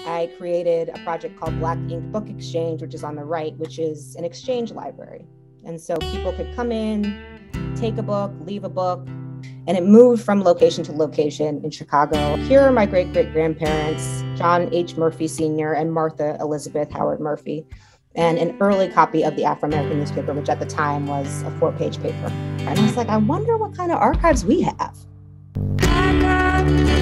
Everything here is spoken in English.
I created a project called Black Ink Book Exchange, which is on the right, which is an exchange library. And so people could come in, take a book, leave a book, and it moved from location to location in Chicago. Here are my great-great-grandparents, John H. Murphy Sr. and Martha Elizabeth Howard Murphy, and an early copy of the Afro-American newspaper, which at the time was a 4-page paper. And I was like, I wonder what kind of archives we have.